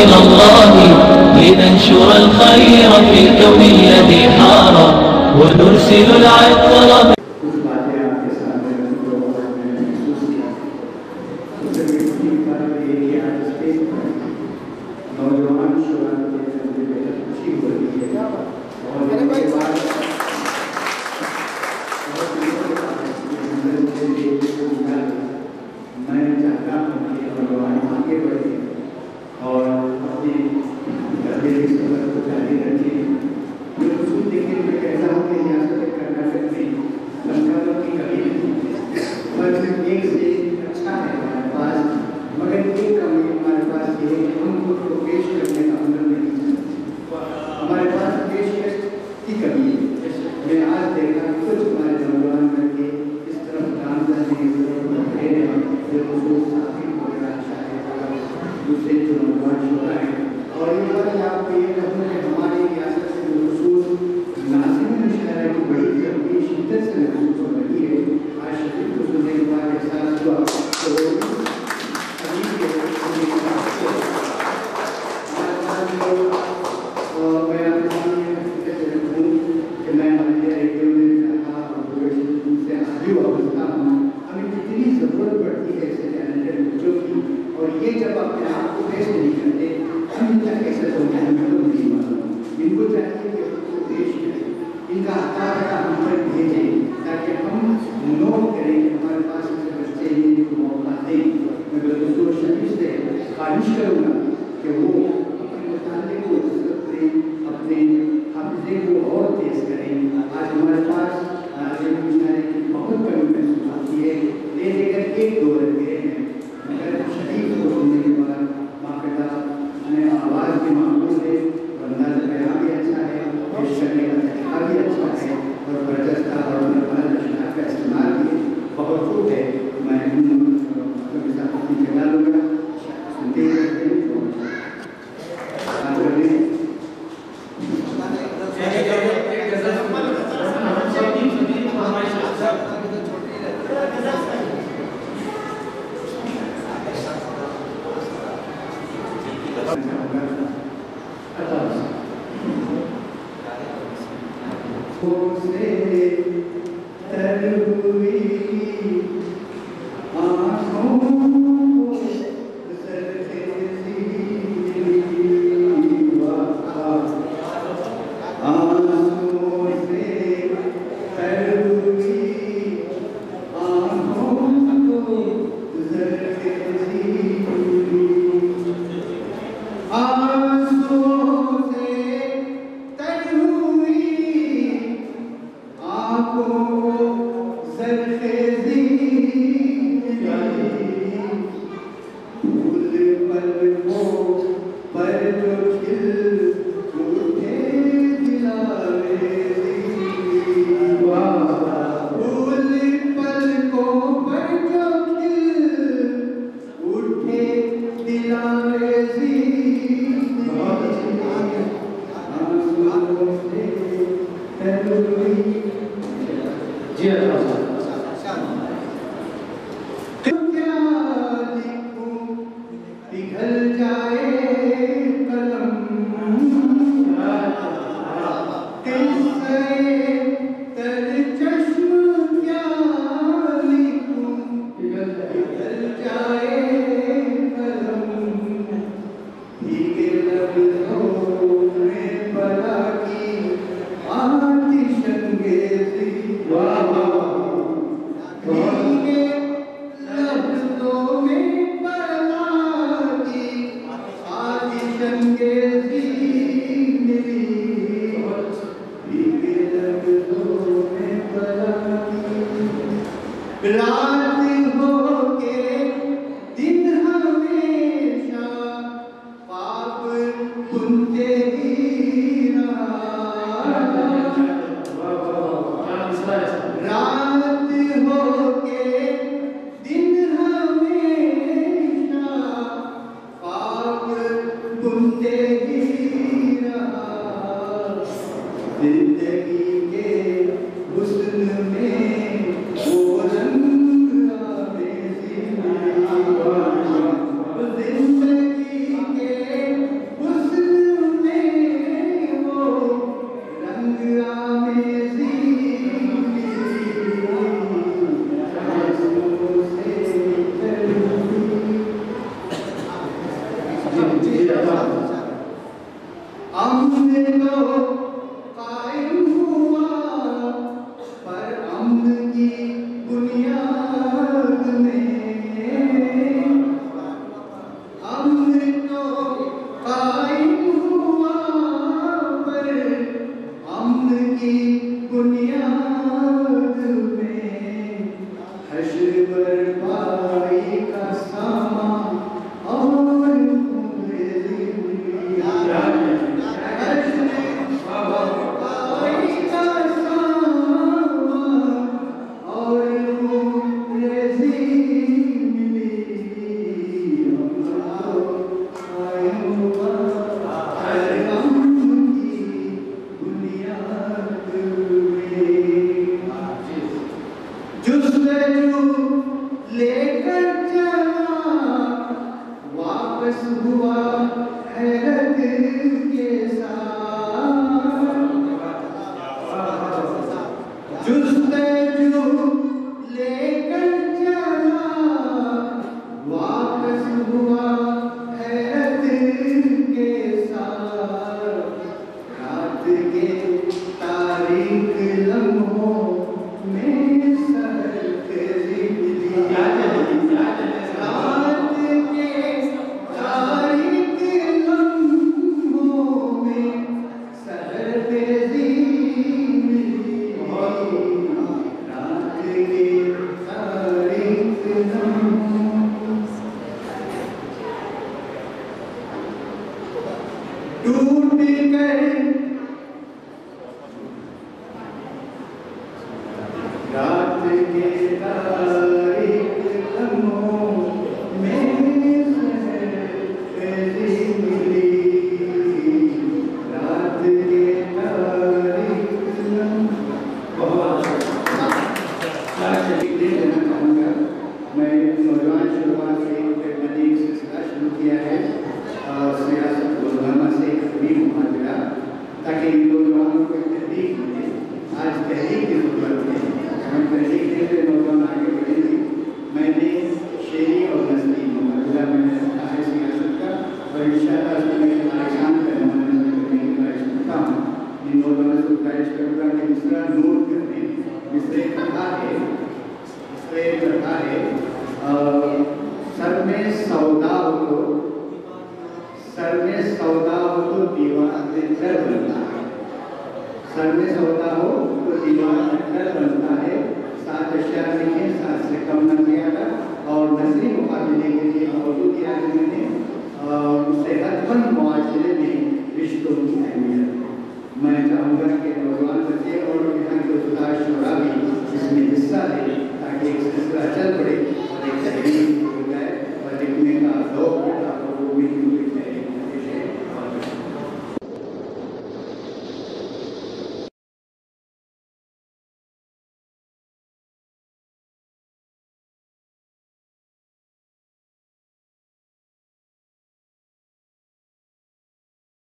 من الله لننشر الخير في الكون الذي حار ونرسل العطر. तो कायम हुआ पर अमन की बुनियाद में, अमन तो कायम हुआ पर अमन की बुनियाद में, हश्र बर्पाई का सामान और लेकर चला वापस हुआ हैरत के साथ, जुस्तजू लेकर चला वापस हुआ हैरत के साथ, रात के तारीख लम्हों में सहर के टूट कर रात के तारीख लम्हों में सहर मिली, रात के तारीख बहुत देना चाहूँगा। मैं नौजवान शुरुआत से मैंने एक सिलसिला शुरू किया है सियासत रोजाना से करीब मुहाजरा, ताकि इन नौजवानों को तहरीक मिले। आज तहरीक की जरूरत है, हम तहरीक देते नौजवान आगे बढ़ेंगे। मैंने शेरी और नस्ली मुहाजरा मैंने रखा है सियासत का, और इंशाअल्लाह मैं आसान पैमाने करने की गुजारिश करता हूँ। इन नौजवानों से गुजारिश करूँगा कि दूसरा नोट करने इससे कहा है सर में सौदा हो तो, सर में सौदा हो तो दीवार में डर बनता है, सर में सौदा हो तो दीवार में डर बनता है। 7 अशयार लिखे, 7